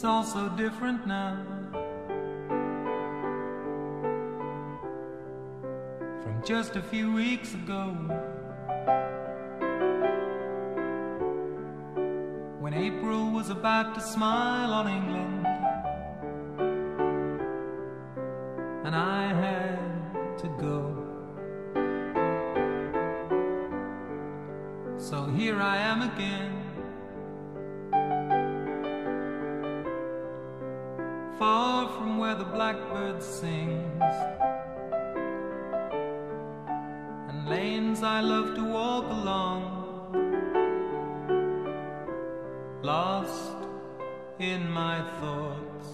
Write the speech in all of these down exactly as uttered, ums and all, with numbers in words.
It's all so different now from just a few weeks ago, when April was about to smile on England and I had to go. So here I am again, far from where the blackbird sings, and lanes I love to walk along, lost in my thoughts.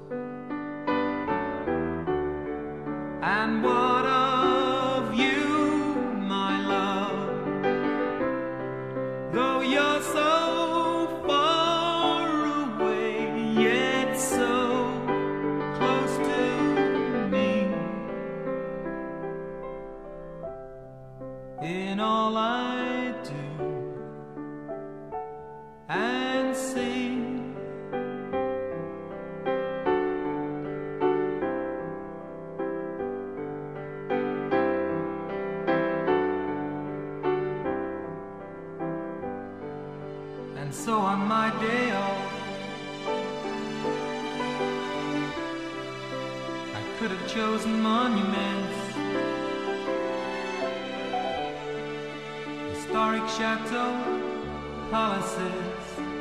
And what of you, my love? Though you're so far away, yet so close to me. In all I do and sing, and so on my day off, I could have chosen monuments, historic chateau palaces,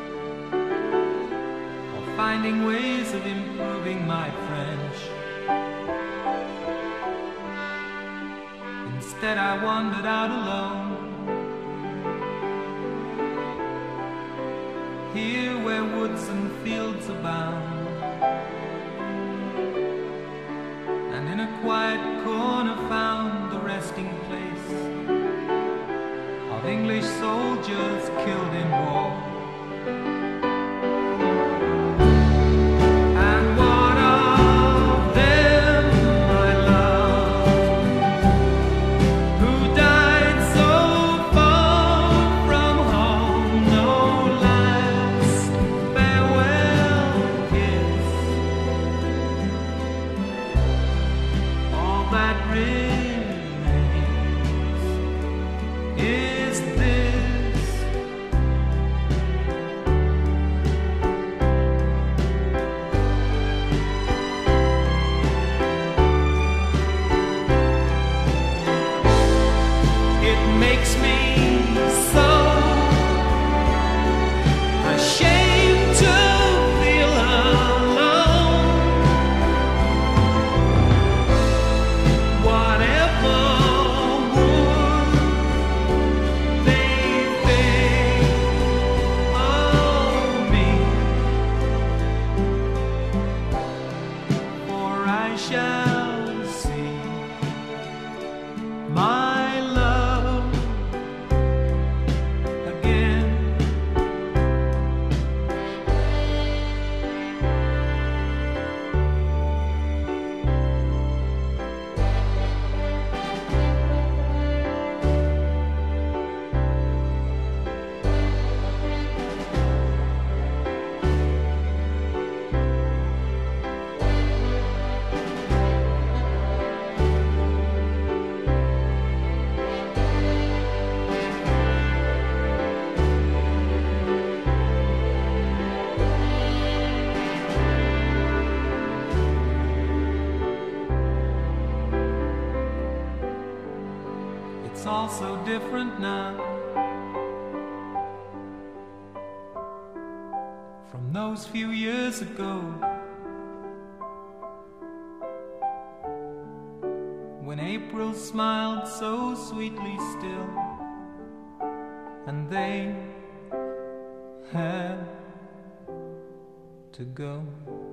or finding ways of improving my French. Instead I wandered out alone, here where woods and fields abound, and in a quiet corner found the resting place of English soldiers killed in war. And what of them, my love, who died so far from home? No last farewell kiss, all that remains is this: it makes me so ashamed to feel alone. Whatever would they think of me? For I shall see my love again. It's all so different now from those few years ago, when April smiled so sweetly still, and they had to go.